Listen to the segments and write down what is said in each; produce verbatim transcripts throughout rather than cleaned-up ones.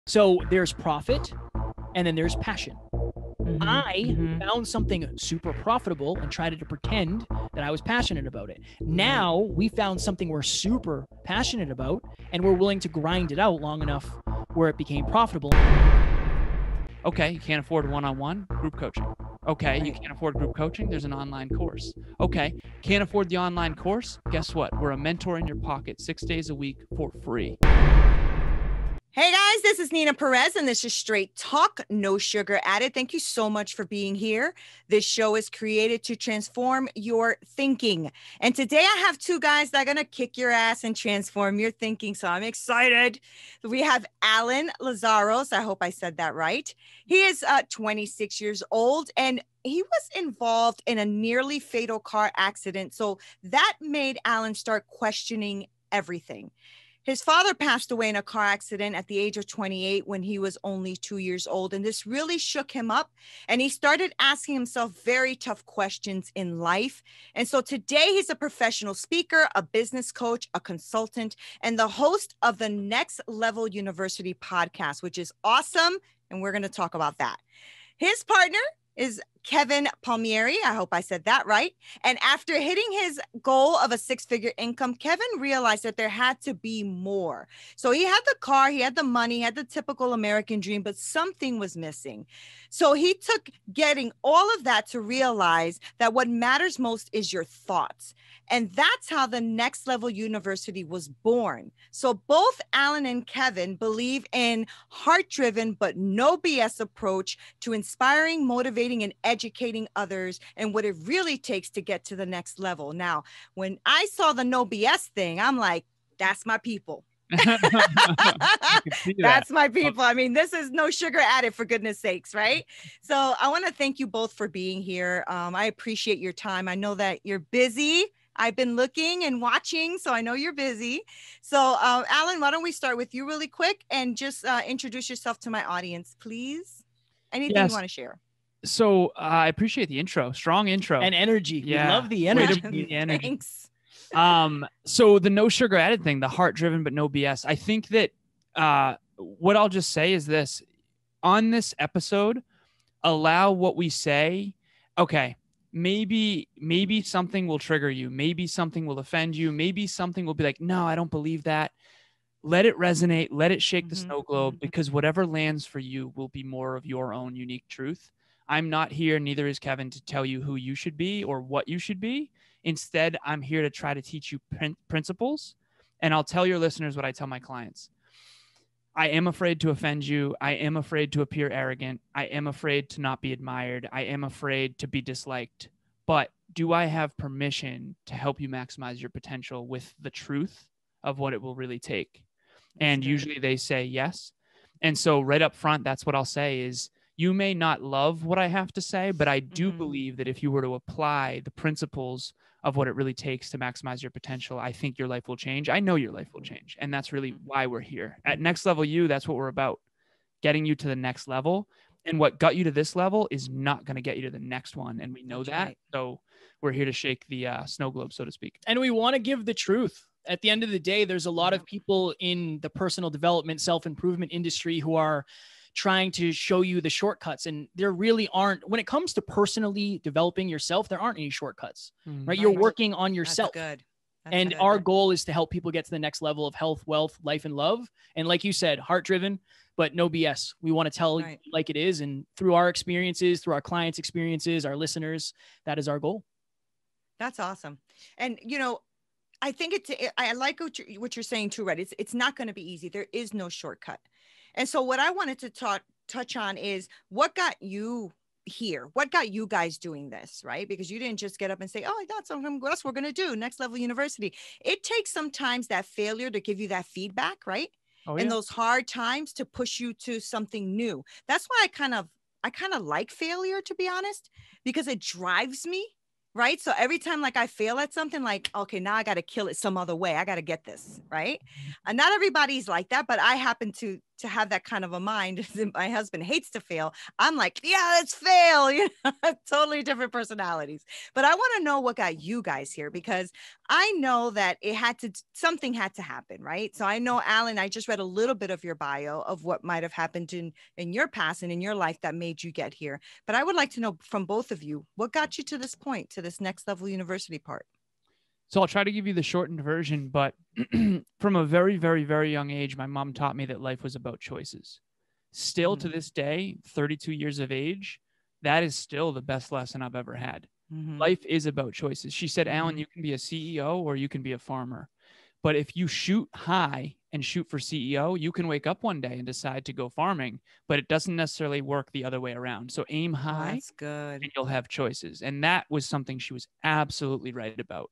So there's profit and then there's passion. Mhm, I mhm. found something super profitable and tried to pretend that I was passionate about it. Now we found something we're super passionate about and we're willing to grind it out long enough where it became profitable. Okay, you can't afford one-on-one group coaching. Okay, you Right. can't afford group coaching, there's an online course. Okay, can't afford the online course? Guess what? We're a mentor in your pocket six days a week for free. Hey guys, this is Nina Perez, and this is Straight Talk, No Sugar Added. Thank you so much for being here. This show is created to transform your thinking. And today I have two guys that are going to kick your ass and transform your thinking. So I'm excited. We have Alan Lazaros. I hope I said that right. He is uh, twenty-six years old, and he was involved in a nearly fatal car accident. So that made Alan start questioning everything. His father passed away in a car accident at the age of twenty-eight when he was only two years old. And this really shook him up. And he started asking himself very tough questions in life. And so today he's a professional speaker, a business coach, a consultant, and the host of the Next Level University podcast, which is awesome. And we're going to talk about that. His partner is Kevin Palmieri. I hope I said that right. And after hitting his goal of a six-figure income, Kevin realized that there had to be more. So he had the car, he had the money, he had the typical American dream, but something was missing. So he took getting all of that to realize that what matters most is your thoughts. And that's how the Next Level University was born. So both Alan and Kevin believe in heart-driven but no B S approach to inspiring, motivating, and educating others and what it really takes to get to the next level. Now, when I saw the no B S thing, I'm like, that's my people. That's my people. I mean, this is no sugar added, for goodness sakes, right? So I want to thank you both for being here. Um, I appreciate your time. I know that you're busy. I've been looking and watching, so I know you're busy. So uh, Alan, why don't we start with you really quick and just uh, introduce yourself to my audience, please? Anything Yes. you want to share? So uh, I appreciate the intro, strong intro. And energy. Yeah. We love the Way to energy. bring the energy. Thanks. um so the no sugar added thing, the heart driven but no B S, I think that uh what I'll just say is this: on this episode, allow what we say. Okay, maybe maybe something will trigger you, maybe something will offend you, maybe something will be like, no, I don't believe that. Let it resonate, let it shake the Mhm, snow globe, mhm. because whatever lands for you will be more of your own unique truth. I'm not here, neither is Kevin, to tell you who you should be or what you should be. Instead, I'm here to try to teach you prin- principles. And I'll tell your listeners what I tell my clients. I am afraid to offend you. I am afraid to appear arrogant. I am afraid to not be admired. I am afraid to be disliked. But do I have permission to help you maximize your potential with the truth of what it will really take? And good. usually they say yes. And so right up front, that's what I'll say is, you may not love what I have to say, but I do Mhm. believe that if you were to apply the principles of what it really takes to maximize your potential, I think your life will change. I know your life will change. And that's really why we're here. At Next Level U, that's what we're about: getting you to the next level. And what got you to this level is not going to get you to the next one. And we know That's that. right. So we're here to shake the uh, snow globe, so to speak. And we want to give the truth. At the end of the day, there's a lot of people in the personal development, self-improvement industry who are trying to show you the shortcuts. And there really aren't, when it comes to personally developing yourself, there aren't any shortcuts, Mm. right? You're Right. working on That's yourself. good. That's And good. our goal is to help people get to the next level of health, wealth, life, and love. And like you said, heart driven, but no B S. We want to tell Right. you like it is. And through our experiences, through our clients' experiences, our listeners, that is our goal. That's awesome. And, you know, I think it's, I like what you're, what you're saying too, right? It's, it's not going to be easy. There is no shortcut. And so what I wanted to talk, touch on is what got you here? What got you guys doing this, right? Because you didn't just get up and say, oh, that's what else we're going to do. Next Level University. It takes sometimes that failure to give you that feedback, right? Oh, And yeah. those hard times to push you to something new. That's why I kind of, I kind of like failure, to be honest, because it drives me. Right. So every time like I fail at something, like, okay, now I got to kill it some other way. I got to get this. Right. And not everybody's like that, but I happen to to have that kind of a mind. My husband hates to fail. I'm like, yeah, let's fail. You know, totally different personalities. But I want to know what got you guys here, because I know that it had to, something had to happen, right? So I know, Alan, I just read a little bit of your bio of what might have happened in, in your past and in your life that made you get here. But I would like to know from both of you, what got you to this point, to this next level university part? So I'll try to give you the shortened version, but from a very, very, very young age, my mom taught me that life was about choices. Still mm-hmm. to this day, thirty-two years of age, that is still the best lesson I've ever had. Mm-hmm. Life is about choices. She said, Alan, you can be a C E O or you can be a farmer. But if you shoot high and shoot for C E O, you can wake up one day and decide to go farming, but it doesn't necessarily work the other way around. So aim high. Oh, that's good. And you'll have choices. And that was something she was absolutely right about.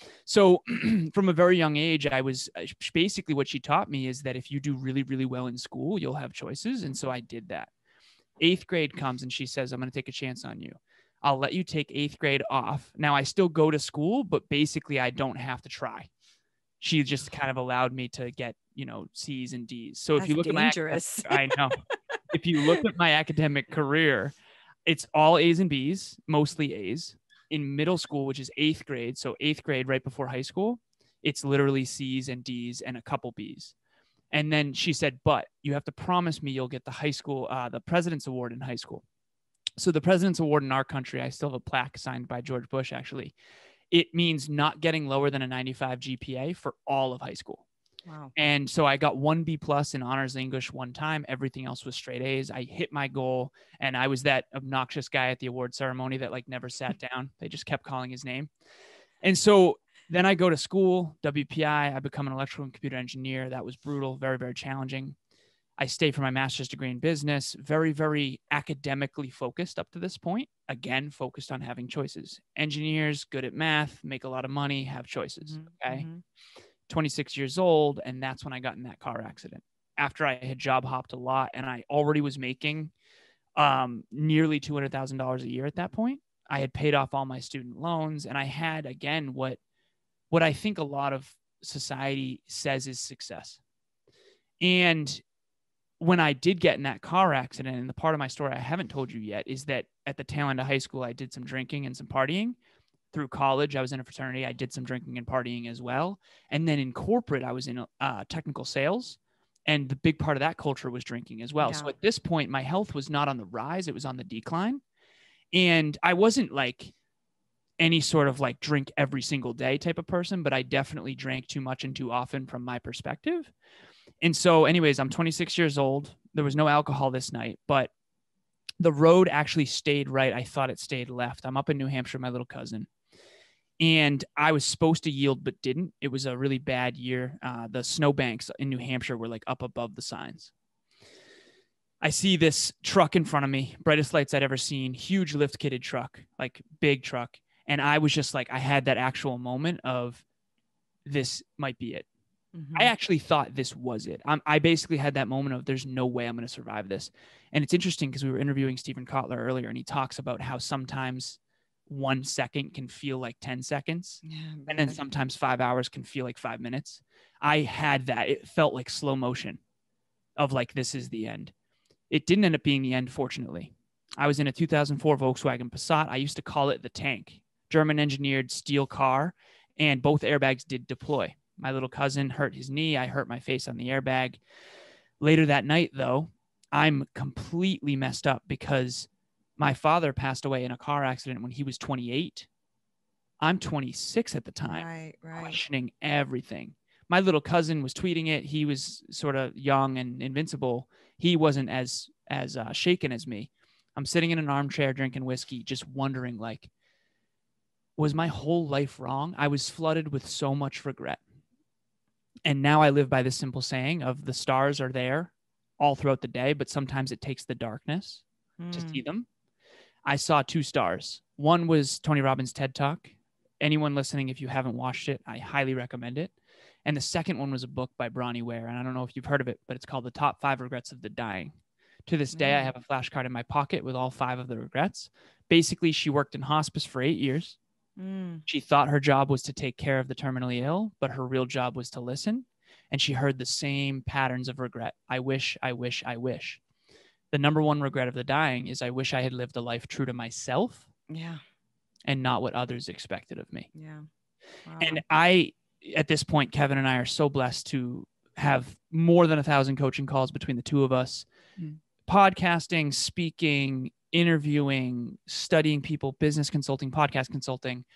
So from a very young age, I was basically, what she taught me is that if you do really, really well in school, you'll have choices. And so I did that. Eighth grade comes and she says, I'm going to take a chance on you. I'll let you take eighth grade off. Now I still go to school, but basically I don't have to try. She just kind of allowed me to get, you know, C's and D's. So That's if you look dangerous. at my, I know, if you look at my academic career, it's all A's and B's, mostly A's. In middle school, which is eighth grade, so eighth grade right before high school, it's literally C's and D's and a couple B's. And then she said, but you have to promise me you'll get the high school, uh, the President's Award in high school. So the President's Award in our country, I still have a plaque signed by George Bush, actually. It means not getting lower than a ninety-five G P A for all of high school. Wow. And so I got one B plus in honors English one time. Everything else was straight A's. I hit my goal. And I was that obnoxious guy at the award ceremony that like never sat down. They just kept calling his name. And so then I go to school, W P I, I become an electrical and computer engineer. That was brutal, very, very challenging. I stayed for my master's degree in business, very, very academically focused up to this point. Again, focused on having choices. Engineers, good at math, make a lot of money, have choices. Mm-hmm. Okay. Mm-hmm. twenty-six years old. And that's when I got in that car accident. After I had job hopped a lot and I already was making um, nearly two hundred thousand dollars a year at that point. I had paid off all my student loans and I had, again, what, what I think a lot of society says is success. And when I did get in that car accident, and the part of my story I haven't told you yet is that at the tail end of high school, I did some drinking and some partying. Through college, I was in a fraternity. I did some drinking and partying as well. And then in corporate, I was in uh, technical sales. And the big part of that culture was drinking as well. Yeah. So at this point, my health was not on the rise. It was on the decline. And I wasn't like any sort of like drink every single day type of person, but I definitely drank too much and too often from my perspective. And so anyways, I'm twenty-six years old. There was no alcohol this night, but the road actually stayed right. I thought it stayed left. I'm up in New Hampshire, my little cousin. And I was supposed to yield, but didn't. It was a really bad year. Uh, the snowbanks in New Hampshire were like up above the signs. I see this truck in front of me, brightest lights I'd ever seen, huge lift kitted truck, like big truck. And I was just like, I had that actual moment of this might be it. Mm-hmm. I actually thought this was it. I'm, I basically had that moment of there's no way I'm going to survive this. And it's interesting because we were interviewing Stephen Kotler earlier and he talks about how sometimes one second can feel like ten seconds. Yeah, and then sometimes five hours can feel like five minutes. I had that. It felt like slow motion of like, this is the end. It didn't end up being the end, fortunately. I was in a two thousand four Volkswagen Passat. I used to call it the tank, German engineered steel car, and both airbags did deploy. My little cousin hurt his knee. I hurt my face on the airbag. Later that night, though, I'm completely messed up because my father passed away in a car accident when he was twenty-eight. I'm twenty-six at the time, right, right. questioning everything. My little cousin was tweeting it. He was sort of young and invincible. He wasn't as as uh, shaken as me. I'm sitting in an armchair drinking whiskey, just wondering, like, was my whole life wrong? I was flooded with so much regret. And now I live by this simple saying of the stars are there all throughout the day, but sometimes it takes the darkness mm. to see them. I saw two stars. One was Tony Robbins' TED Talk. Anyone listening, if you haven't watched it, I highly recommend it. And the second one was a book by Bronnie Ware. And I don't know if you've heard of it, but it's called The Top Five Regrets of the Dying. To this day, mm. I have a flashcard in my pocket with all five of the regrets. Basically, she worked in hospice for eight years. Mm. She thought her job was to take care of the terminally ill, but her real job was to listen. and she heard the same patterns of regret. I wish, I wish, I wish. The number one regret of the dying is I wish I had lived a life true to myself. Yeah. And not what others expected of me. Yeah. Wow. And I, at this point, Kevin and I are so blessed to have more than a thousand coaching calls between the two of us, mm. podcasting, speaking, interviewing, studying people, business consulting, podcast consulting.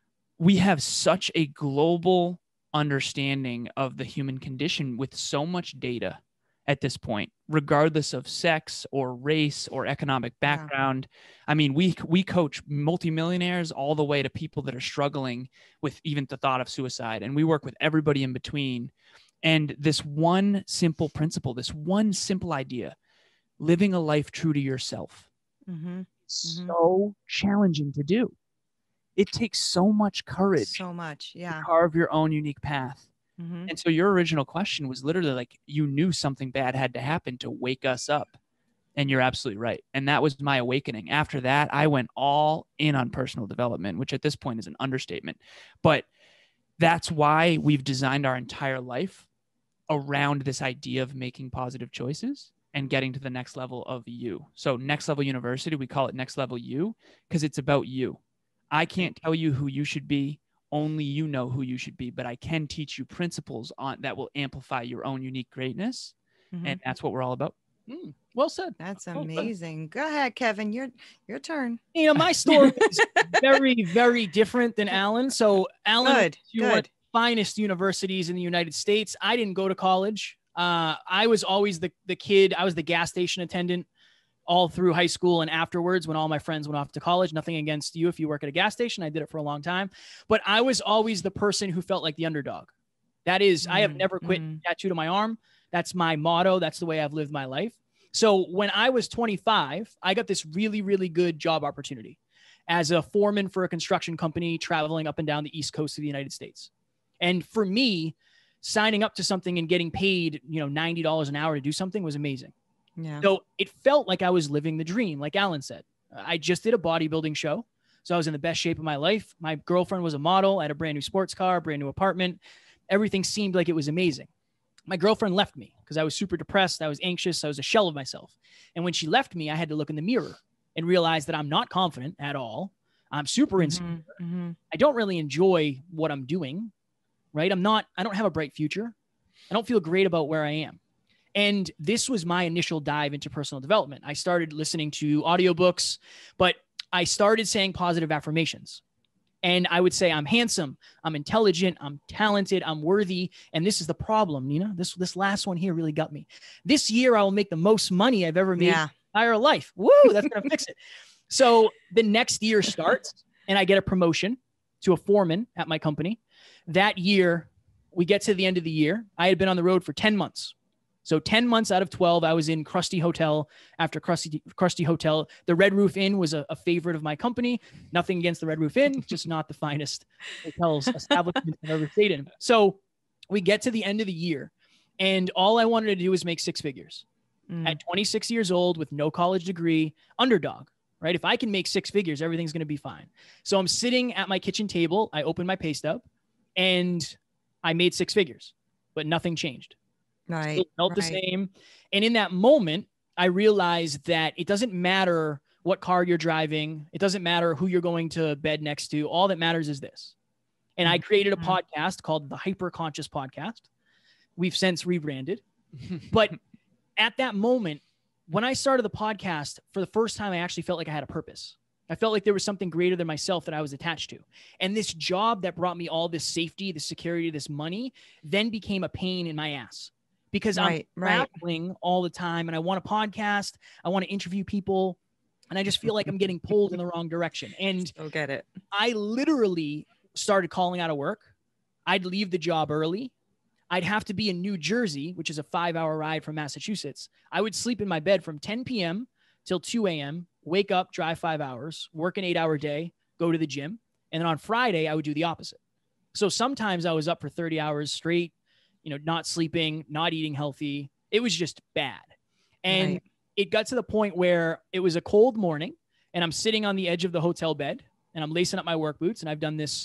We have such a global understanding of the human condition with so much data at this point, regardless of sex or race or economic background. Yeah. I mean, we we coach multimillionaires all the way to people that are struggling with even the thought of suicide. And we work with everybody in between. And this one simple principle, this one simple idea, living a life true to yourself, mm-hmm. Mm-hmm. so challenging to do. It takes so much courage. So much, yeah. To carve your own unique path. Mm-hmm. And so your original question was literally like, you knew something bad had to happen to wake us up. And you're absolutely right. And that was my awakening. After that, I went all in on personal development, which at this point is an understatement. But that's why we've designed our entire life around this idea of making positive choices and getting to the next level of you. So Next Level University, we call it Next Level You because it's about you. I can't tell you who you should be. Only you know who you should be, but I can teach you principles on that will amplify your own unique greatness. Mm-hmm. And that's what we're all about. Mm, well said. That's amazing. Go ahead, Kevin. Your your turn. You know, my story is very, very different than Alan. So Alan went to one of the finest universities in the United States. I didn't go to college. Uh, I was always the the kid. I was the gas station attendant all through high school and afterwards when all my friends went off to college. Nothing against you if you work at a gas station. I did it for a long time. But I was always the person who felt like the underdog. That is, mm, I have never quit mm. tattooed on my arm. That's my motto. That's the way I've lived my life. So when I was twenty-five, I got this really, really good job opportunity as a foreman for a construction company traveling up and down the East Coast of the United States. And for me, signing up to something and getting paid, you know, ninety dollars an hour to do something was amazing. Yeah. So it felt like I was living the dream. Like Alan said, I just did a bodybuilding show. So I was in the best shape of my life. My girlfriend was a model. I had a brand new sports car, brand new apartment. Everything seemed like it was amazing. My girlfriend left me because I was super depressed. I was anxious. I was a shell of myself. And when she left me, I had to look in the mirror and realize that I'm not confident at all. I'm super insecure. Mm-hmm, mm-hmm. I don't really enjoy what I'm doing, right? I'm not, I don't have a bright future. I don't feel great about where I am. And this was my initial dive into personal development. I started listening to audiobooks, but I started saying positive affirmations. And I would say, I'm handsome, I'm intelligent, I'm talented, I'm worthy. And this is the problem, Nina. This, this last one here really got me. This year, I will make the most money I've ever made yeah. in my entire life. Woo, that's going to fix it. So the next year starts and I get a promotion to a foreman at my company. That year, we get to the end of the year. I had been on the road for ten months. So ten months out of twelve, I was in Krusty Hotel after Krusty, Krusty Hotel. The Red Roof Inn was a, a favorite of my company. Nothing against the Red Roof Inn, just not the finest hotels establishment I've ever stayed in. So we get to the end of the year, and all I wanted to do was make six figures. Mm. At twenty-six years old with no college degree, underdog, right? If I can make six figures, everything's going to be fine. So I'm sitting at my kitchen table. I open my pay stub, and I made six figures, but nothing changed. Right. Still felt right. the same. And in that moment, I realized that it doesn't matter what car you're driving. It doesn't matter who you're going to bed next to. All that matters is this. And I created a mm-hmm. podcast called the Hyper Conscious Podcast. We've since rebranded. But at that moment, when I started the podcast, for the first time, I actually felt like I had a purpose. I felt like there was something greater than myself that I was attached to. And this job that brought me all this safety, this security, this money, then became a pain in my ass. Because right, I'm traveling right. all the time and I want a podcast. I want to interview people. And I just feel like I'm getting pulled in the wrong direction. And Still get it. I literally started calling out of work. I'd leave the job early. I'd have to be in New Jersey, which is a five hour ride from Massachusetts. I would sleep in my bed from ten p.m. till two a.m., wake up, drive five hours, work an eight hour day, go to the gym. And then on Friday, I would do the opposite. So sometimes I was up for thirty hours straight, you know, not sleeping, not eating healthy. It was just bad. And right. it got to the point where it was a cold morning and I'm sitting on the edge of the hotel bed and I'm lacing up my work boots. And I've done this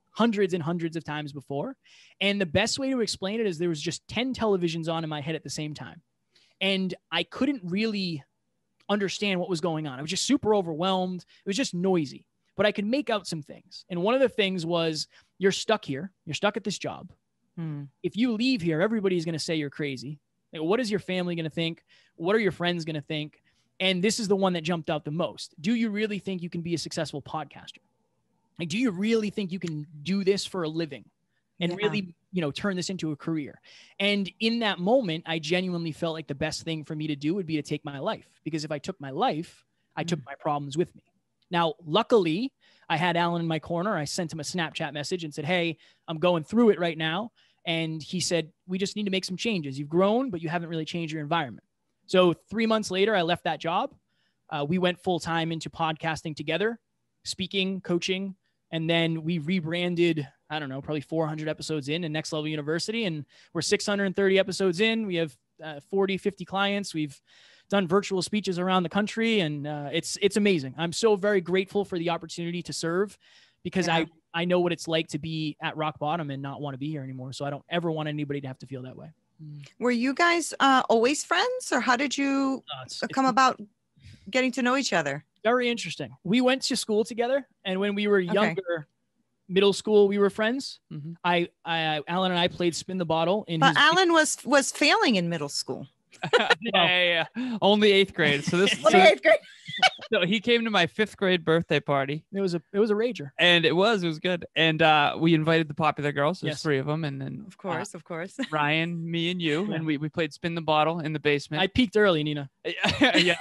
hundreds and hundreds of times before. And the best way to explain it is there was just ten televisions on in my head at the same time. And I couldn't really understand what was going on. I was just super overwhelmed. It was just noisy, but I could make out some things. And one of the things was, you're stuck here. You're stuck at this job. Hmm. If you leave here, everybody's going to say you're crazy. Like, what is your family going to think? What are your friends going to think? And this is the one that jumped out the most. Do you really think you can be a successful podcaster? Like, do you really think you can do this for a living and Yeah. really, you know, turn this into a career? And in that moment, I genuinely felt like the best thing for me to do would be to take my life, because if I took my life, I took my problems with me. Now, luckily, I had Alan in my corner. I sent him a Snapchat message and said, hey, I'm going through it right now. And he said, we just need to make some changes. You've grown, but you haven't really changed your environment. So three months later, I left that job. Uh, we went full time into podcasting together, speaking, coaching, and then we rebranded, I don't know, probably four hundred episodes in in Next Level University. And we're six hundred thirty episodes in. We have uh, forty, fifty clients. We've done virtual speeches around the country. And uh, it's, it's amazing. I'm so very grateful for the opportunity to serve, because Yeah. I, I know what it's like to be at rock bottom and not want to be here anymore. So I don't ever want anybody to have to feel that way. Were you guys uh, always friends, or how did you Uh, it's, come it's about getting to know each other? very interesting. We went to school together, and when we were Okay. younger, middle school, we were friends. Mhm. I, I, Alan and I played spin the bottle in But his. Alan was was failing in middle school. yeah, yeah, yeah. Only eighth grade. So this, so, eighth grade. so he came to my fifth grade birthday party, It was a, it was a rager. and it was, it was good. And uh, we invited the popular girls. There's Yes. three of them, and then Of course, of course. uh, Ryan, me, and you, Yeah. and we we played spin the bottle in the basement. I peaked early, Nina. yeah,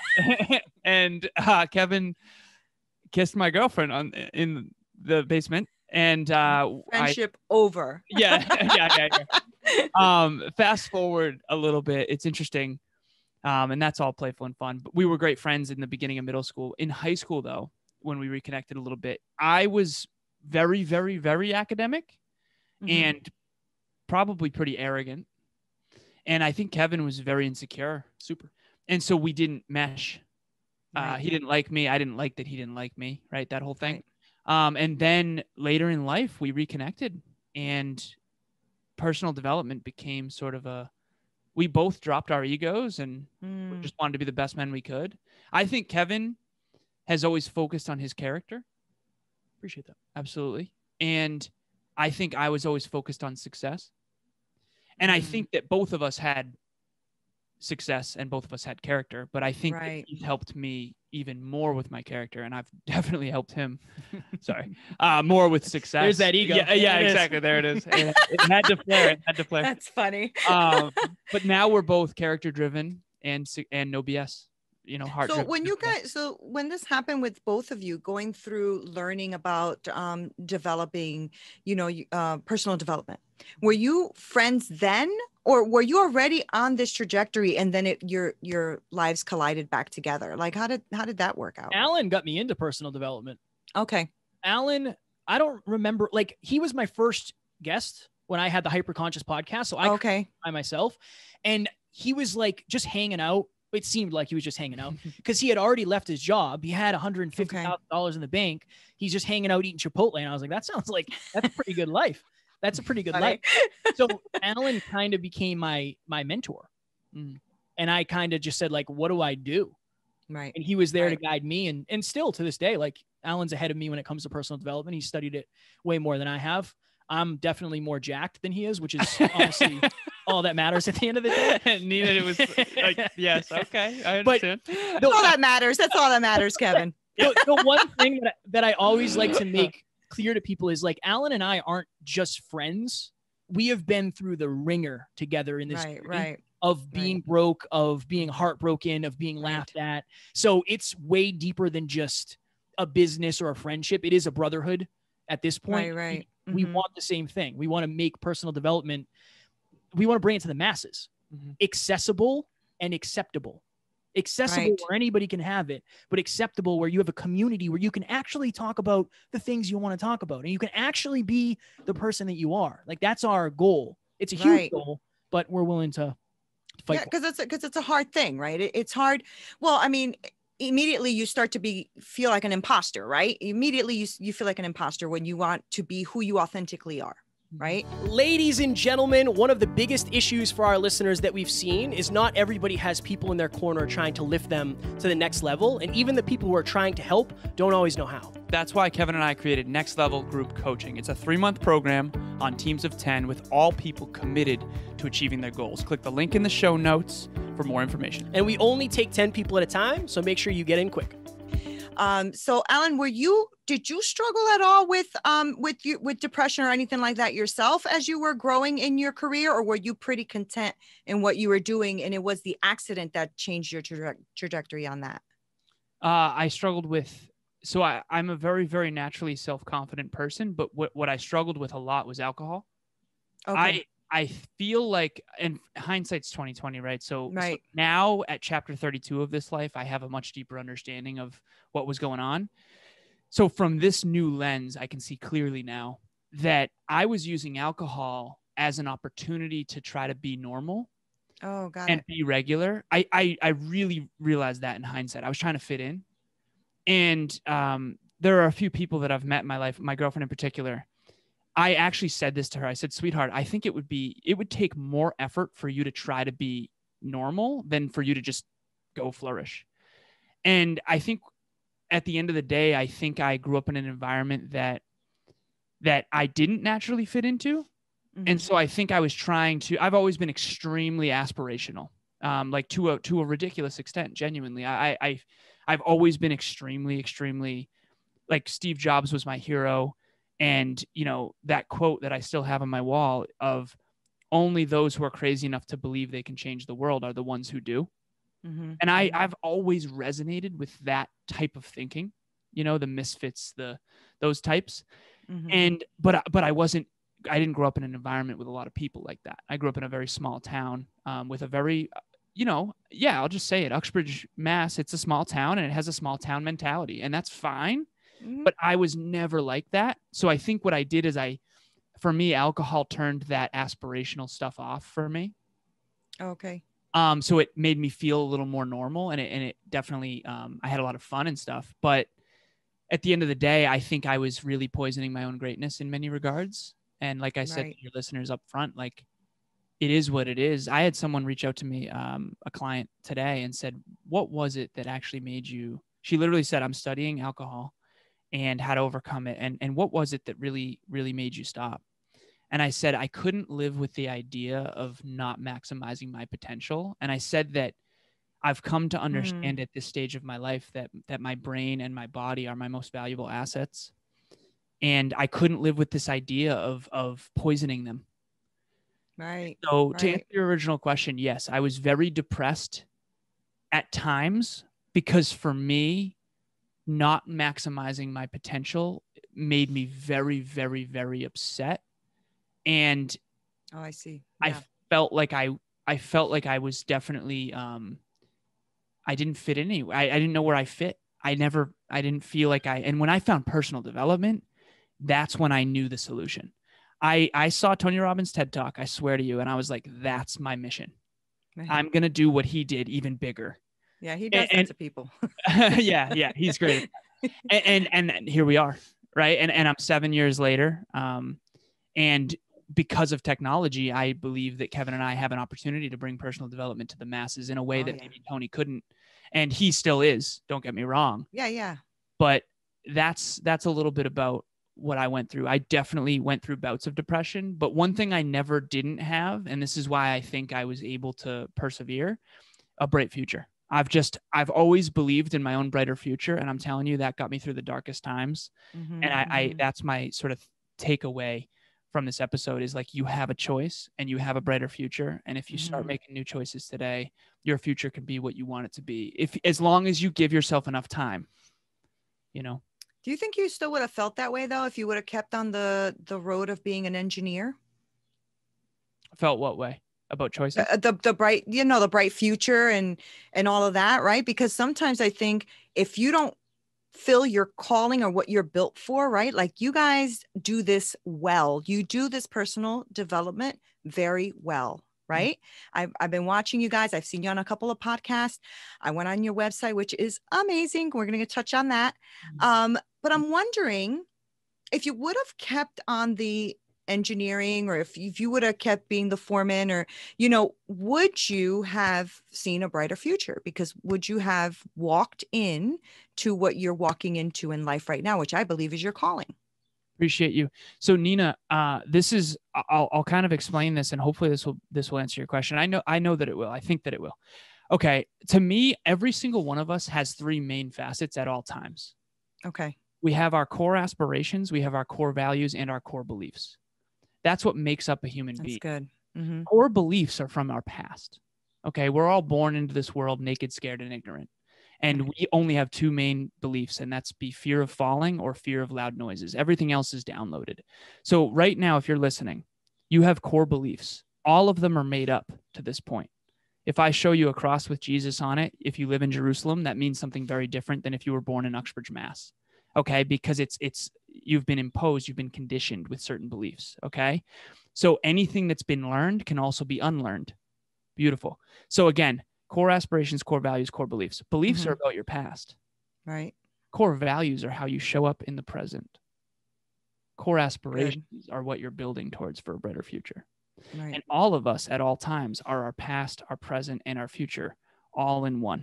and uh, Kevin kissed my girlfriend on in the basement, and uh, I Friendship over. yeah, yeah, yeah, yeah. Um, fast forward a little bit, it's interesting, um, and that's all playful and fun. But we were great friends in the beginning of middle school. In high school, though, when we reconnected a little bit, I was very, very, very academic Mhm. and probably pretty arrogant, and I think Kevin was very insecure. Super. And so we didn't mesh. Uh, Right. he didn't like me. I didn't like that he didn't like me. Right. That whole thing. Um, and then later in life, we reconnected, and personal development became sort of a, we both dropped our egos and Mm. just wanted to be the best men we could. I think Kevin has always focused on his character. Appreciate that. Absolutely. And I think I was always focused on success. And I Mm. think that both of us had success and both of us had character, but I think Right. that he's helped me even more with my character, and I've definitely helped him. Sorry, uh, more with success. There's that ego. Yeah, yeah, There it is. exactly. There it is. It, it had to flare. It had to flare. That's funny. Um, but now we're both character driven and su- and no B S. You know, heart. So when you guys, so when this happened with both of you going through learning about um, developing, you know, you- uh, personal development, were you friends then, or were you already on this trajectory and then it your your lives collided back together? Like how did how did that work out? Alan got me into personal development. Okay. Alan, I don't remember, like, he was my first guest when I had the Hyperconscious podcast. So I Okay. by myself, and he was like just hanging out. It seemed like he was just hanging out because he had already left his job. He had one hundred fifty thousand dollars in the bank. He's just hanging out eating Chipotle. And I was like, that sounds like that's a pretty good life. That's a pretty good Funny. life. So Alan kind of became my, my mentor. Mm. And I kind of just said, like, what do I do? Right. And he was there Right. to guide me. And, and still to this day, like, Alan's ahead of me when it comes to personal development. He studied it way more than I have. I'm definitely more jacked than he is, which is honestly all that matters at the end of the day. Nina, it was like, yes, okay, I But- understand. That's all that matters. That's all that matters, Kevin. the, the one thing that, that I always like to make clear to people is, like, Alan and I aren't just friends. We have been through the ringer together in this Right. journey Right. of being broke, of being heartbroken, of being Right. laughed at. So it's way deeper than just a business or a friendship. It is a brotherhood at this point. Right. Right. We Mhm. want the same thing. We want to make personal development. We want to bring it to the masses, Mhm. accessible and acceptable. Accessible Right. where anybody can have it, but acceptable where you have a community where you can actually talk about the things you want to talk about, and you can actually be the person that you are. Like, that's our goal. It's a huge Right. goal, but we're willing to fight. Yeah, for it. because it's because it's a hard thing, right? It, it's hard. Well, I mean, immediately you start to be feel like an imposter, right? Immediately you you feel like an imposter when you want to be who you authentically are. Right? Ladies and gentlemen, one of the biggest issues for our listeners that we've seen is not everybody has people in their corner trying to lift them to the next level. And even the people who are trying to help don't always know how. That's why Kevin and I created Next Level Group Coaching. It's a three-month program on teams of ten with all people committed to achieving their goals. Click the link in the show notes for more information. And we only take ten people at a time, so make sure you get in quick. Um, so Alan, were you, did you struggle at all with, um, with you, with depression or anything like that yourself as you were growing in your career, or were you pretty content in what you were doing and it was the accident that changed your traje- trajectory on that? Uh, I struggled with, so I, I'm a very, very naturally self-confident person, but what, what I struggled with a lot was alcohol. Okay. I, I feel like, and hindsight's twenty twenty, right? So, right. so now at chapter thirty-two of this life, I have a much deeper understanding of what was going on. So from this new lens, I can see clearly now that I was using alcohol as an opportunity to try to be normal. Oh, got and it. be regular. I, I, I really realized that in hindsight. I was trying to fit in. And um, there are a few people that I've met in my life, my girlfriend in particular. I actually said this to her. I said, sweetheart, I think it would be, it would take more effort for you to try to be normal than for you to just go flourish. And I think at the end of the day, I think I grew up in an environment that, that I didn't naturally fit into. Mm-hmm. And so I think I was trying to, I've always been extremely aspirational, um, like to a, to a ridiculous extent, genuinely. I, I, I've always been extremely, extremely, like Steve Jobs was my hero. And, you know, that quote that I still have on my wall of only those who are crazy enough to believe they can change the world are the ones who do. Mm-hmm. And I, I've always resonated with that type of thinking, you know, the misfits, the, those types. Mm-hmm. And, but, but I wasn't, I didn't grow up in an environment with a lot of people like that. I grew up in a very small town um, with a very, you know, yeah, I'll just say it. Uxbridge, Mass. It's a small town and it has a small town mentality, and that's fine. Mm-hmm. But I was never like that. So I think what I did is I, for me, alcohol turned that aspirational stuff off for me. Okay. Um, so it made me feel a little more normal, and it, and it definitely, um, I had a lot of fun and stuff, but at the end of the day, I think I was really poisoning my own greatness in many regards. And like I said right. to your listeners up front, like it is what it is. I had someone reach out to me, um, a client today, and said, what was it that actually made you, she literally said, I'm studying alcohol and how to overcome it. And, and what was it that really, really made you stop? And I said, I couldn't live with the idea of not maximizing my potential. And I said that I've come to understand mm. at this stage of my life that, that my brain and my body are my most valuable assets. And I couldn't live with this idea of, of poisoning them. Right. So right. to answer your original question, yes, I was very depressed at times because for me, not maximizing my potential made me very, very, very upset. And oh, I see. Yeah. I felt like I, I felt like I was definitely, um, I didn't fit in anywhere. I, I didn't know where I fit. I never, I didn't feel like I, and when I found personal development, that's when I knew the solution. I, I saw Tony Robbins' TED Talk, I swear to you. And I was like, that's my mission. Right. I'm going to do what he did, even bigger. Yeah, he does and, that to people. yeah, yeah, he's great. and, and and here we are, right? And and I'm seven years later, um, and because of technology, I believe that Kevin and I have an opportunity to bring personal development to the masses in a way oh, that yeah. maybe Tony couldn't, and he still is. Don't get me wrong. Yeah, yeah. But that's that's a little bit about what I went through. I definitely went through bouts of depression, but one thing I never didn't have, and this is why I think I was able to persevere, a bright future. I've just, I've always believed in my own brighter future. And I'm telling you, that got me through the darkest times. Mm-hmm, and I, mm-hmm. I, that's my sort of takeaway from this episode is like, you have a choice and you have a brighter future. And if you mm-hmm. start making new choices today, your future can be what you want it to be. If, as long as you give yourself enough time, you know. Do you think you still would have felt that way though, if you would have kept on the, the road of being an engineer? Felt what way? About choices? The, the the bright, you know, the bright future and and all of that, right? Because sometimes I think if you don't feel your calling or what you're built for, right? Like you guys do this well. You do this personal development very well, right? Mm-hmm. I've, I've been watching you guys. I've seen you on a couple of podcasts. I went on your website, which is amazing. We're going to touch on that. Mm-hmm. Um, but I'm wondering if you would have kept on the engineering, or if, if you would have kept being the foreman, or, you know, would you have seen a brighter future? Because would you have walked in to what you're walking into in life right now, which I believe is your calling? Appreciate you. So Nina, uh, this is, I'll, I'll kind of explain this, and hopefully this will, this will answer your question. I know, I know that it will. I think that it will. Okay. To me, every single one of us has three main facets at all times. Okay. We have our core aspirations, we have our core values, and our core beliefs. That's what makes up a human That's being. good. Mm-hmm. Core beliefs are from our past. Okay. We're all born into this world naked, scared, and ignorant. And we only have two main beliefs, and that's be fear of falling or fear of loud noises. Everything else is downloaded. So right now, if you're listening, you have core beliefs. All of them are made up to this point. If I show you a cross with Jesus on it, if you live in Jerusalem, that means something very different than if you were born in Uxbridge, Mass. Okay. Because it's, it's, you've been imposed, you've been conditioned with certain beliefs. Okay. So anything that's been learned can also be unlearned. Beautiful. So again, core aspirations, core values, core beliefs. Beliefs mm-hmm. are about your past. Right. Core values are how you show up in the present. Core aspirations Good. Are what you're building towards for a better future. Right. And all of us at all times are our past, our present, and our future all in one.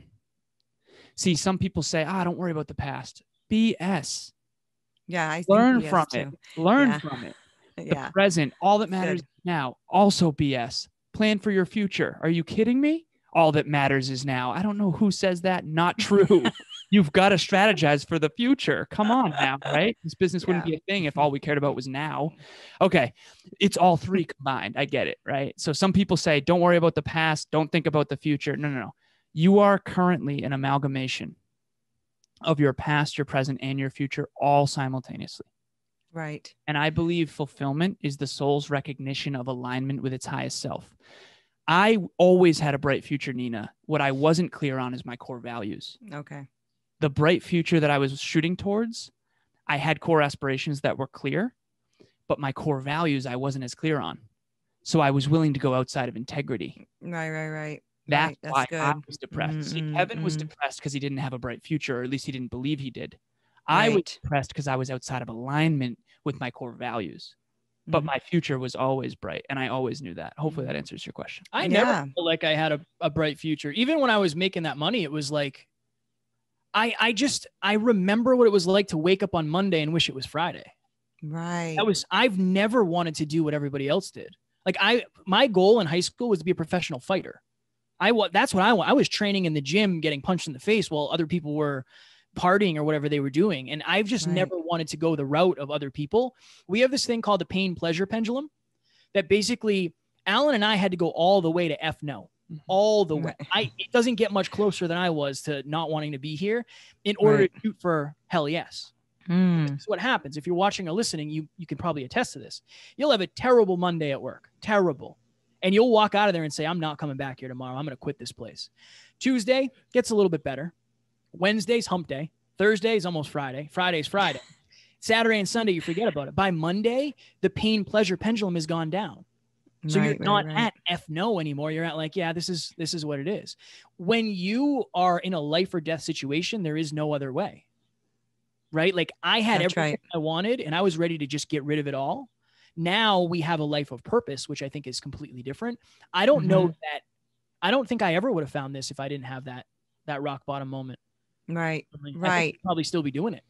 See, some people say, ah, don't worry about the past. B S. Yeah, I think Learn B S from too. it. Learn yeah. from it. The yeah. present, all that matters Good. now, also B S. Plan for your future. Are you kidding me? All that matters is now. I don't know who says that. Not true. You've got to strategize for the future. Come on now, right? This business yeah. wouldn't be a thing if all we cared about was now. Okay. It's all three combined. I get it, right? So some people say, don't worry about the past. Don't think about the future. No, no, no. You are currently an amalgamation of your past, your present, and your future all simultaneously. Right. And I believe fulfillment is the soul's recognition of alignment with its highest self. I always had a bright future, Nina. What I wasn't clear on is my core values. Okay. The bright future that I was shooting towards, I had core aspirations that were clear, but my core values I wasn't as clear on. So I was willing to go outside of integrity. Right, right, right. That's, right. That's why good. I was depressed. Mm-hmm, See, Kevin mm-hmm. was depressed because he didn't have a bright future, or at least he didn't believe he did. Right. I was depressed because I was outside of alignment with my core values. But mm-hmm. my future was always bright, and I always knew that. Hopefully that answers your question. I yeah. never felt like I had a, a bright future. Even when I was making that money, it was like, I I just, I remember what it was like to wake up on Monday and wish it was Friday. Right. That was, I've never wanted to do what everybody else did. Like I, my goal in high school was to be a professional fighter. I was, that's what I want. I was training in the gym, getting punched in the face while other people were partying or whatever they were doing. And I've just right. never wanted to go the route of other people. We have this thing called the pain pleasure pendulum that basically Alan and I had to go all the way to F no, all the way. I, it doesn't get much closer than I was to not wanting to be here in order right. to shoot for hell yes. Mm. That's what happens. If you're watching or listening, you, you can probably attest to this. You'll have a terrible Monday at work, terrible. And you'll walk out of there and say, I'm not coming back here tomorrow. I'm going to quit this place. Tuesday gets a little bit better. Wednesday's hump day. Thursday's almost Friday. Friday's Friday. Saturday and Sunday, you forget about it. By Monday, the pain pleasure pendulum has gone down. So right, you're not right, right. at F no anymore. You're at like, yeah, this is, this is what it is. When you are in a life or death situation, there is no other way. Right? Like I had That's everything right. I wanted and I was ready to just get rid of it all. Now we have a life of purpose, which I think is completely different. I don't mm-hmm. know that. I don't think I ever would have found this if I didn't have that, that rock bottom moment. Right. I mean, right. I think I'd probably still be doing it.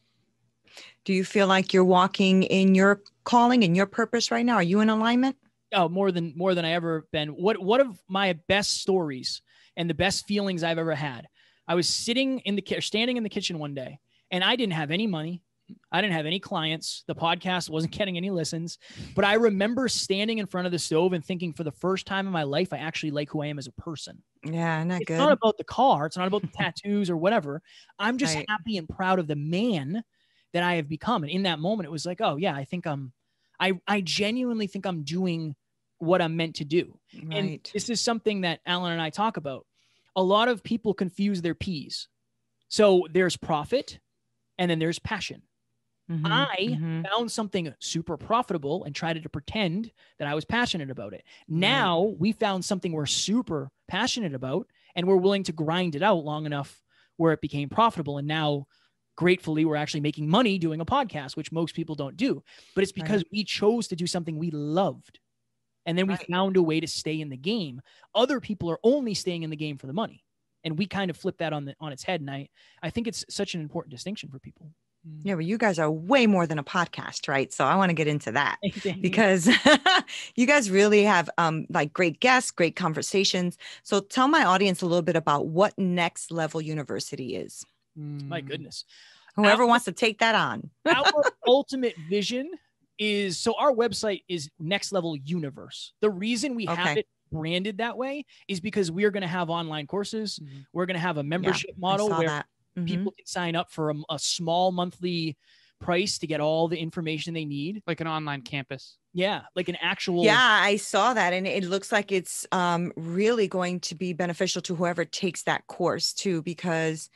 Do you feel like you're walking in your calling and your purpose right now? Are you in alignment? Oh, more than, more than I ever been. What, what of my best stories and the best feelings I've ever had? I was sitting in the kitchen, standing in the kitchen one day, and I didn't have any money. I didn't have any clients. The podcast wasn't getting any listens, but I remember standing in front of the stove and thinking for the first time in my life, I actually like who I am as a person. Yeah. Not it's good. not about the car. It's not about the tattoos or whatever. I'm just right. happy and proud of the man that I have become. And in that moment, it was like, oh yeah, I think I'm, I, I genuinely think I'm doing what I'm meant to do. Right. And this is something that Alan and I talk about. A lot of people confuse their P's. So there's profit and then there's passion. Mhm, I mhm. found something super profitable and tried to pretend that I was passionate about it. Right. Now we found something we're super passionate about and we're willing to grind it out long enough where it became profitable. And now, gratefully, we're actually making money doing a podcast, which most people don't do. But it's because Right. we chose to do something we loved. And then we Right. found a way to stay in the game. Other people are only staying in the game for the money. And we kind of flip that on the on its head. And I, I think it's such an important distinction for people. Yeah, but you guys are way more than a podcast, right? So I want to get into that Because because you guys really have um, like great guests, great conversations. So tell my audience a little bit about what Next Level University is. my goodness. Whoever Our- wants to take that on. Our ultimate vision is, so our website is Next Level Universe. The reason we have Okay. it branded that way is because we're going to have online courses. Mhm. We're going to have a membership I model saw where that. Mhm. people can sign up for a, a small monthly price to get all the information they need. Like an online campus. Yeah, like an actual. Yeah, I saw that. And it looks like it's um, really going to be beneficial to whoever takes that course too, because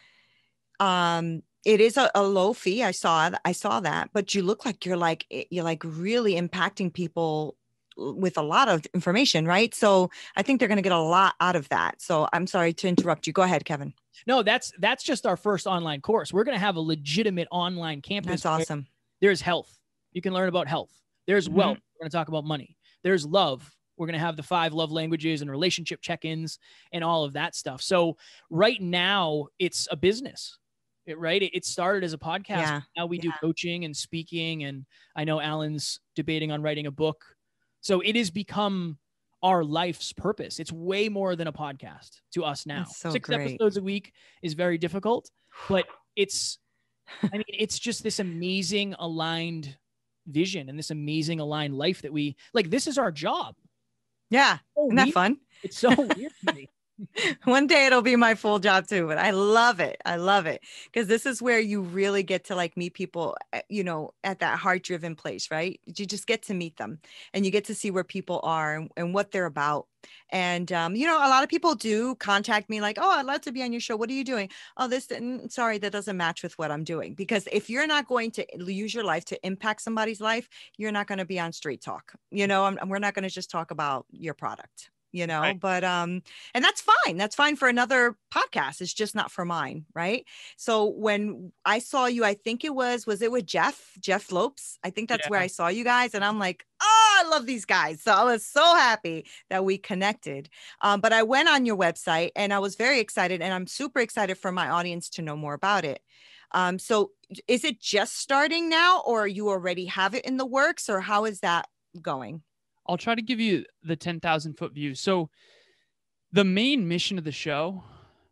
um, it is a, a low fee. I saw, I saw that, but you look like you're like, you're like really impacting people with a lot of information, right? So I think they're going to get a lot out of that. So I'm sorry to interrupt you. Go ahead, Kevin. No, that's that's just our first online course. We're going to have a legitimate online campus. That's where awesome. There's health. You can learn about health. There's Mhm. wealth. We're going to talk about money. There's love. We're going to have the five love languages and relationship check-ins and all of that stuff. So right now it's a business, it, right? It, it started as a podcast. Yeah. Now we do coaching and speaking. And I know Alan's debating on writing a book. So it has become our life's purpose. It's way more than a podcast to us now. That's so Six great. episodes a week is very difficult, but it's, I mean, it's just this amazing aligned vision and this amazing aligned life that we like. This is our job. Yeah. So Isn't that weird. fun? It's so weird to me. One day it'll be my full job too, but I love it. I love it because this is where you really get to like meet people, uh, you know, at that heart driven place, right? You just get to meet them and you get to see where people are and, and what they're about. And, um, you know, a lot of people do contact me like, oh, I'd love to be on your show. What are you doing? Oh, this, mm, sorry, that doesn't match with what I'm doing. Because if you're not going to use your life to impact somebody's life, you're not going to be on Straight Talk. You know, I'm, we're not going to just talk about your product. You know, Right. but, um, and that's fine. That's fine for another podcast. It's just not for mine. Right. So when I saw you, I think it was, was it with Jeff, Jeff Lopes? I think that's Yeah. where I saw you guys. And I'm like, oh, I love these guys. So I was so happy that we connected. Um, but I went on your website and I was very excited and I'm super excited for my audience to know more about it. Um, so is it just starting now or you already have it in the works or how is that going? I'll try to give you the ten thousand foot view. So the main mission of the show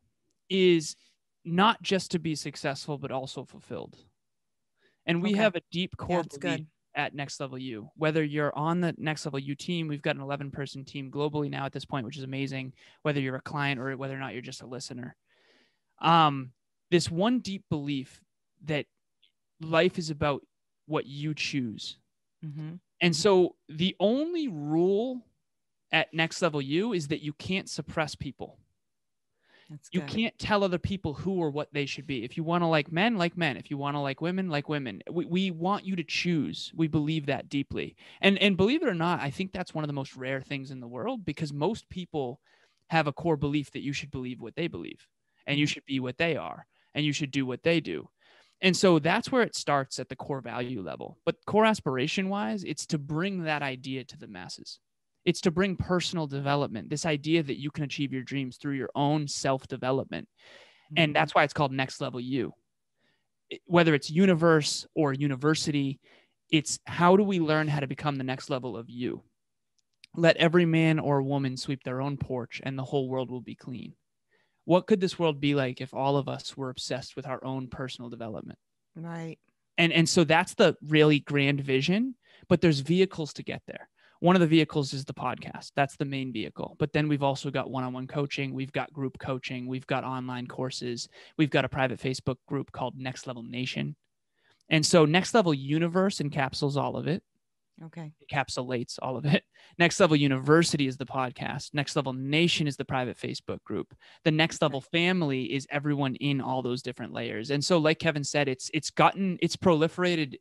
is not just to be successful, but also fulfilled. And we Okay. have a deep core Yeah, that's belief good. at Next Level U. Whether you're on the Next Level U team, we've got an eleven person team globally now at this point, which is amazing, whether you're a client or whether or not you're just a listener. Um, this one deep belief that life is about what you choose. Mm-hmm. And so the only rule at Next Level U is that you can't suppress people. That's You good. can't tell other people who or what they should be. If you want to like men, like men. If you want to like women, like women. We, we want you to choose. We believe that deeply. And, and believe it or not, I think that's one of the most rare things in the world because most people have a core belief that you should believe what they believe and you should be what they are and you should do what they do. And so that's where it starts at the core value level. But core aspiration wise, it's to bring that idea to the masses. It's to bring personal development, this idea that you can achieve your dreams through your own self-development. And that's why it's called Next Level U. Whether it's universe or university, it's how do we learn how to become the next level of you? Let every man or woman sweep their own porch and the whole world will be clean. What could this world be like if all of us were obsessed with our own personal development? Right. And, and so that's the really grand vision, but there's vehicles to get there. One of the vehicles is the podcast. That's the main vehicle. But then we've also got one-on-one coaching. We've got group coaching. We've got online courses. We've got a private Facebook group called Next Level Nation. And so Next Level Universe encapsulates all of it. Okay. Encapsulates all of it. Next Level University is the podcast. Next Level Nation is the private Facebook group. The Next Level Family is everyone in all those different layers. And so like Kevin said, it's it's gotten, it's proliferated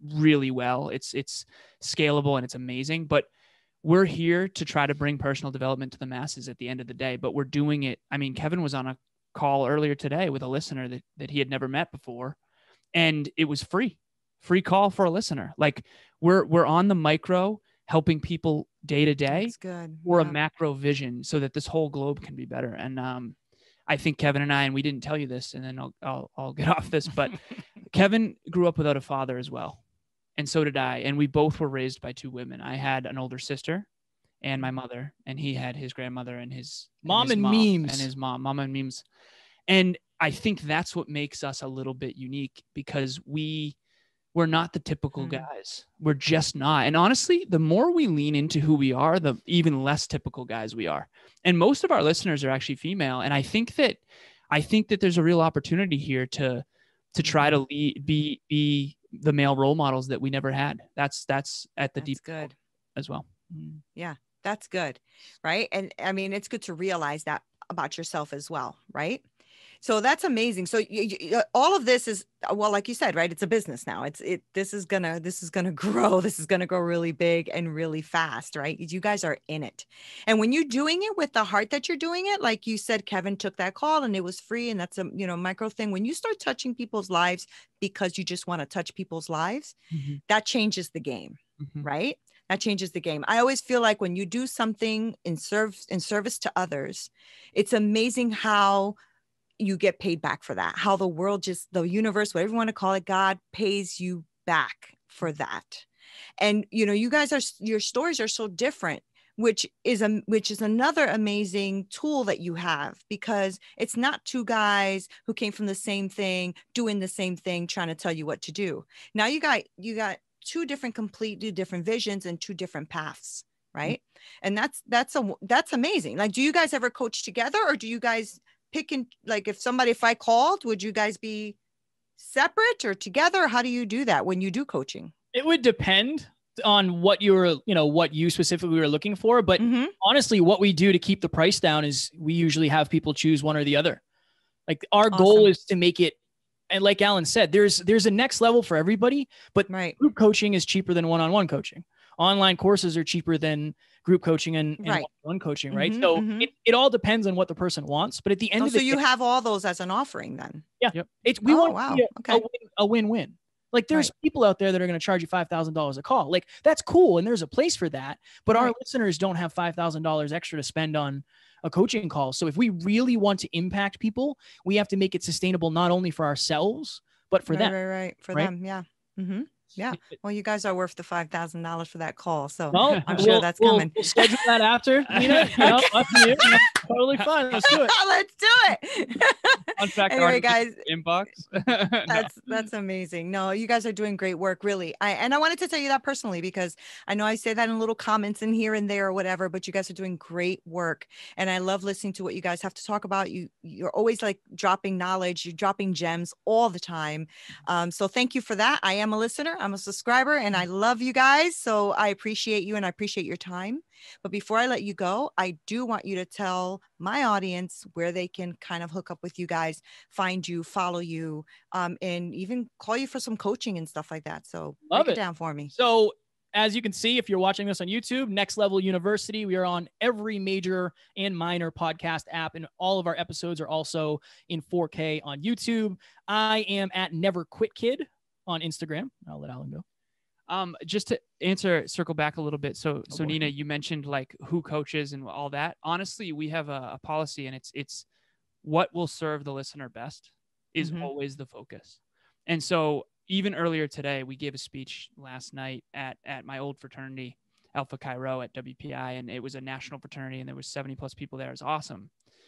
really well. It's, it's scalable and it's amazing, but we're here to try to bring personal development to the masses at the end of the day, but we're doing it. I mean, Kevin was on a call earlier today with a listener that, that he had never met before, and it was free, free call for a listener. Like we're, we're on the micro helping people day to day or yeah. a macro vision so that this whole globe can be better. And, um, I think Kevin and I, and we didn't tell you this, and then I'll, I'll, I'll get off this, but Kevin grew up without a father as well. And so did I. And we both were raised by two women. I had an older sister and my mother, and he had his grandmother and his mom and, his and mom memes and his mom, mama and memes. And I think that's what makes us a little bit unique, because we, we're not the typical Mm. guys. We're just not. And honestly, the more we lean into who we are, the even less typical guys we are. And most of our listeners are actually female. And I think that, I think that there's a real opportunity here to, to try to lead, be, be the male role models that we never had. That's, that's at the That's deep good as well. Yeah, that's good. Right. And I mean, it's good to realize that about yourself as well. Right. So that's amazing. So you, you, all of this is, well, like you said, right, it's a business now. It's it. This is gonna this is gonna grow. This is gonna grow really big and really fast, right? You guys are in it, and when you're doing it with the heart that you're doing it, like you said, Kevin took that call and it was free, and that's a you know micro thing. When you start touching people's lives because you just want to touch people's lives, Mm-hmm. that changes the game, Mm-hmm. right? That changes the game. I always feel like when you do something in serve in service to others, it's amazing how you get paid back for that, how the world just, the universe, whatever you want to call it, God pays you back for that. And, you know, you guys are, your stories are so different, which is a, which is another amazing tool that you have, because it's not two guys who came from the same thing, doing the same thing, trying to tell you what to do. Now you got, you got two different, completely different visions and two different paths. Right. Mm-hmm. And that's, that's a, that's amazing. Like, do you guys ever coach together, or do you guys pick and, like, if somebody, if I called, would you guys be separate or together? How do you do that when you do coaching? It would depend on what you were, you know, what you specifically were looking for. But Mm-hmm. honestly, what we do to keep the price down is we usually have people choose one or the other. Like, our Awesome. goal is to make it, and like Alan said, there's, there's a next level for everybody, but Right. group coaching is cheaper than one-on-one coaching. Online courses are cheaper than group coaching and, and Right. one-on-one coaching. Right. Mhm, So mhm. it, it all depends on what the person wants. But at the end Oh, of so the you day, have all those as an offering then? yeah, Yep. it's, we Oh, want wow. to be a, Okay. a, win, a win-win. Like, there's Right. people out there that are going to charge you five thousand dollars a call. Like, that's cool. And there's a place for that. But our Right. listeners don't have five thousand dollars extra to spend on a coaching call. So if we really want to impact people, we have to make it sustainable, not only for ourselves, but for right, them. Right, right. For right? them. Yeah. Mm-hmm. Yeah. Well, you guys are worth the five thousand dollars for that call. So Well, I'm we'll, sure that's we'll, coming. We'll schedule that after. Nina, you know, up to you. Yeah, totally fine. Let's do it. Let's do it. Contract Anyway, artist guys, inbox. No. that's that's amazing. No, you guys are doing great work, really. I and I wanted to tell you that personally, because I know I say that in little comments in here and there or whatever, but you guys are doing great work, and I love listening to what you guys have to talk about. You you're always like dropping knowledge, you're dropping gems all the time. Um, so thank you for that. I am a listener, I'm a subscriber, and I love you guys. So I appreciate you and I appreciate your time. But before I let you go, I do want you to tell my audience where they can kind of hook up with you guys, find you, follow you, um, and even call you for some coaching and stuff like that. So Love break it. it down for me. So as you can see, if you're watching this on YouTube, Next Level University, we are on every major and minor podcast app, and all of our episodes are also in four K on YouTube. I am at Never Quit Kid on Instagram. I'll let Alan go. Um, just to answer, circle back a little bit. So, Oh, so boy. Nina, you mentioned like who coaches and all that. Honestly, we have a, a policy, and it's, it's what will serve the listener best is Mhm. always the focus. And so even earlier today, we gave a speech last night at, at my old fraternity, Alpha Chi Rho at W P I. And it was a national fraternity, and there was seventy plus people there. It was awesome.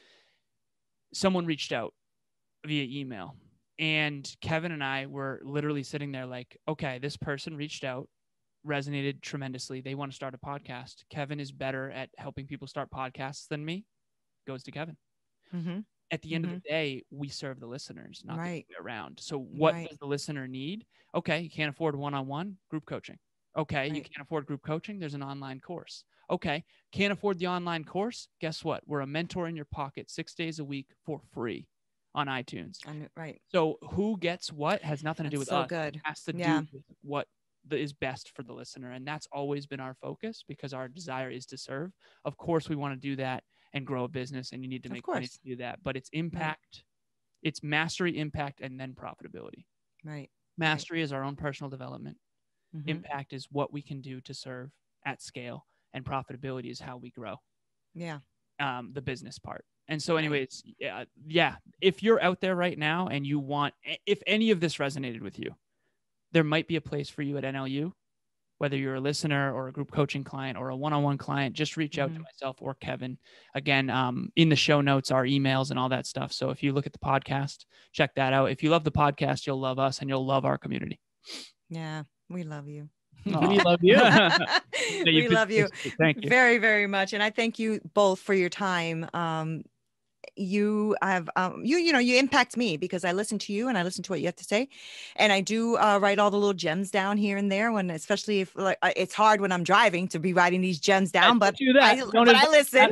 Someone reached out via email, and Kevin and I were literally sitting there like, okay, this person reached out, resonated tremendously. They want to start a podcast. Kevin is better at helping people start podcasts than me. Goes to Kevin. Mm-hmm. At the end of the day, we serve the listeners, not Right. the other way around. So what Right. does the listener need? Okay, you can't afford one-on-one, group coaching. Okay, you Right. can't afford group coaching. There's an online course. Okay, can't afford the online course. Guess what? We're a mentor in your pocket six days a week for free on iTunes. I knew, right. So who gets what has nothing to do That's with so us. good. It has to Yeah. do with what the, is best for the listener. And that's always been our focus because our desire is to serve. Of course, we want to do that and grow a business, and you need to make money to do that. But it's impact, right. It's mastery, impact, and then profitability. Right. Mastery right. is our own personal development. Mm-hmm. Impact is what we can do to serve at scale, and profitability is how we grow. Yeah. Um, the business part. And so anyways, yeah, yeah, if you're out there right now and you want, if any of this resonated with you, there might be a place for you at N L U, whether you're a listener or a group coaching client or a one-on-one client, just reach out mm-hmm. to myself or Kevin. Again, um, in the show notes are emails and all that stuff. So if you look at the podcast, check that out. If you love the podcast, you'll love us and you'll love our community. Yeah, we love you. We love you. We love you. Thank you very, very much. And I thank you both for your time. Um, you have, um, you, you know, you impact me because I listen to you and I listen to what you have to say. And I do uh, write all the little gems down here and there when, especially if like, it's hard when I'm driving to be writing these gems down, but, do that. I, but I listen.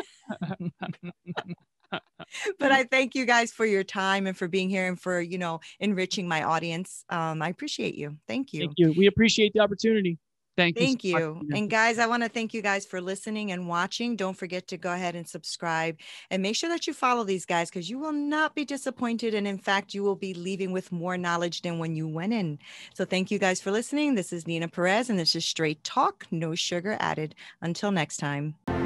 But I thank you guys for your time and for being here and for, you know, enriching my audience. Um, I appreciate you. Thank you. Thank you. We appreciate the opportunity. Thank you. Thank you. And guys, I want to thank you guys for listening and watching. Don't forget to go ahead and subscribe and make sure that you follow these guys because you will not be disappointed. And in fact, you will be leaving with more knowledge than when you went in. So thank you guys for listening. This is Nina Perez, and this is Straight Talk, no sugar added. Until next time.